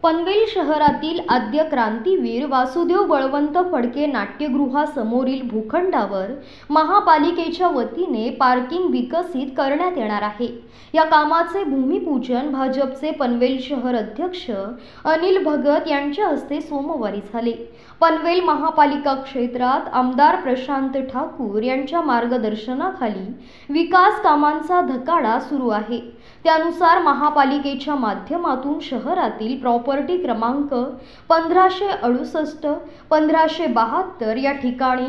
पनवेल शहरातील आद्य क्रांतीवीर वासुदेव बळवंत फडके नाट्यगृहासमोरील भूखंडावर महापालिकेच्या वतीने पार्किंग विकसित करण्यात येणार आहे। या कामाचे भूमिपूजन भाजपचे पनवेल शहर अध्यक्ष अनिल भगत यांच्या हस्ते सोमवारी झाले। पनवेल महापालिका क्षेत्रात आमदार प्रशांत ठाकूर यांच्या मार्गदर्शनाखाली विकास कामांचा धकाडा सुरू आहे। त्यानुसार महापालिकेच्या माध्यमातून शहरातील प्रॉपर्टी क्रमांक 1568, 1572 या ठिकाणी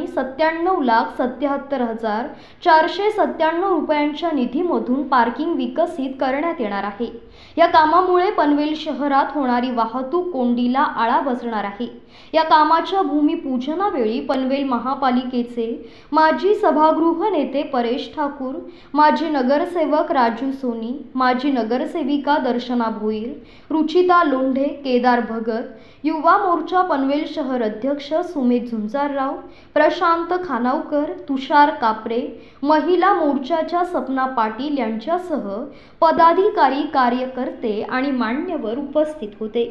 97,77,497 रुपयांच्या निधीमधून पार्किंग विकसित करण्यात येणार आहे। या कामामुळे पनवेल शहरात होणारी वाहतूक कोंडीला आळा बसणार आहे। या कामाच्या भूमिपूजनावेळी पनवेल महापालिकेचे माजी सभागृह नेते परेश ठाकूर, माजी नगरसेवक राजू सोनी, माजी नगरसेविका दर्शना भोईर, रुचिता लोंढे, केदार भगत, युवा मोर्चा पनवेल शहर अध्यक्ष सुमित झुंजारराव, प्रशांत खानावकर, तुषार कापरे, महिला मोर्चाच्या सपना पाटील यांच्यासह पदाधिकारी, कार्यकर्ते आणि मान्यवर उपस्थित होते।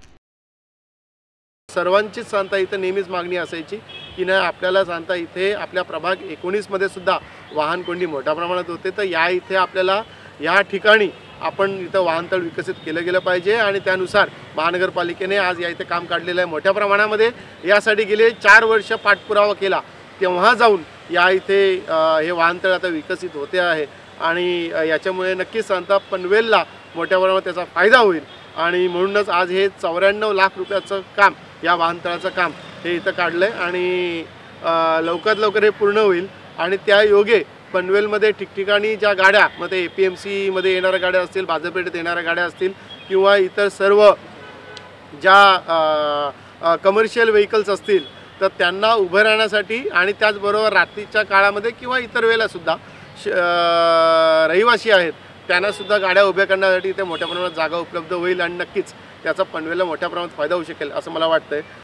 सर्वांची सांता इथे नेहमीच मागणी असायची की नाही आपल्याला सांता इथे आपल्या प्रभाग 19 मध्ये सुद्धा वाहन कोंडी मोठ्या प्रमाणात होते, तर या इथे आपल्याला या ठिकाणी आपण इथं वाहनतळ विकसित केलं गेलं पाहिजे आणि त्यानुसार महानगरपालिकेने आज या इथे काम काढलेलं आहे मोठ्या प्रमाणामध्ये। यासाठी गेले 4 वर्ष पाठपुरावा केला, तेव्हा जाऊन या इथे हे वाहनतळ आता विकसित होते आहे आणि याच्यामुळे नक्कीच सांता पनवेलला मोठ्या प्रमाणात त्याचा फायदा होईल आणि म्हणूनच आज हे 94 लाख रुपयाचं काम, या वाहनतळाचं काम हे इथं काढलंय आणि लवकरात लवकर हे पूर्ण होईल आणि त्या योगे पनवेलमध्ये ठिकठिकाणी ज्या गाड्या मध्ये APMC मध्ये येणाऱ्या गाड्या असतील, बाजारपेठेत येणाऱ्या गाड्या असतील किंवा इतर सर्व ज्या कमर्शियल व्हेकल्स असतील तर त्यांना उभं राहण्यासाठी आणि त्याचबरोबर रात्रीच्या काळामध्ये किंवा इतर वेळेला सुद्धा रहिवासी आहेत त्यांना सुद्धा गाड्या उभ्या करण्यासाठी इथे मोठ्या प्रमाणात जागा उपलब्ध होईल आणि नक्कीच त्याचा पनवेलला मोठ्या प्रमाणात फायदा होऊ शकेल असं मला वाटतंय।